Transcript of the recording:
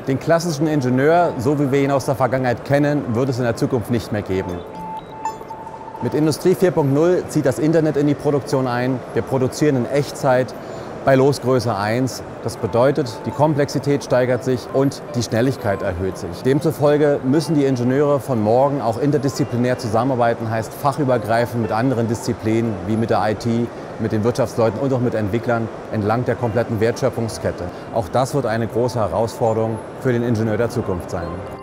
Den klassischen Ingenieur, so wie wir ihn aus der Vergangenheit kennen, wird es in der Zukunft nicht mehr geben. Mit Industrie 4.0 zieht das Internet in die Produktion ein. Wir produzieren in Echtzeit bei Losgröße 1. Das bedeutet, die Komplexität steigert sich und die Schnelligkeit erhöht sich. Demzufolge müssen die Ingenieure von morgen auch interdisziplinär zusammenarbeiten, heißt fachübergreifend mit anderen Disziplinen wie mit der IT, mit den Wirtschaftsleuten und auch mit Entwicklern entlang der kompletten Wertschöpfungskette. Auch das wird eine große Herausforderung für den Ingenieur der Zukunft sein.